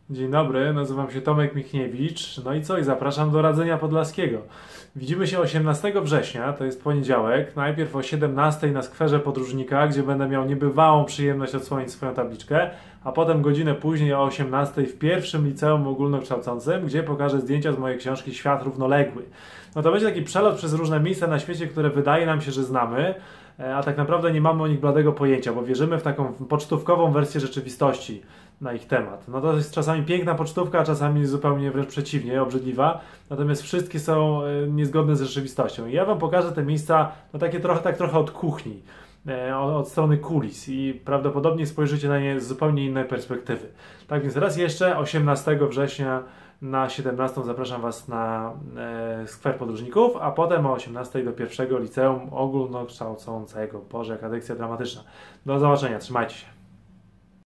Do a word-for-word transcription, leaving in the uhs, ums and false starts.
Dzień dobry, nazywam się Tomek Michniewicz, no i co, i zapraszam do Radzenia Podlaskiego. Widzimy się osiemnastego września, to jest poniedziałek, najpierw o siedemnastej na skwerze Podróżnika, gdzie będę miał niebywałą przyjemność odsłonić swoją tabliczkę, a potem godzinę później o osiemnastej w pierwszym liceum ogólnokształcącym, gdzie pokażę zdjęcia z mojej książki Świat Równoległy. No to będzie taki przelot przez różne miejsca na świecie, które wydaje nam się, że znamy, a tak naprawdę nie mamy o nich bladego pojęcia, bo wierzymy w taką pocztówkową wersję rzeczywistości na ich temat. No to jest czasami piękna pocztówka, a czasami zupełnie wręcz przeciwnie, obrzydliwa, natomiast wszystkie są niezgodne z rzeczywistością. I ja Wam pokażę te miejsca, no takie trochę, tak trochę od kuchni, od strony kulis i prawdopodobnie spojrzycie na nie z zupełnie innej perspektywy. Tak więc raz jeszcze, osiemnastego września na siedemnastą zapraszam Was na e, skwer Podróżników, a potem o osiemnastej do pierwszego liceum ogólnokształcącego. Boże, jaka dykcja dramatyczna. Do zobaczenia, trzymajcie się.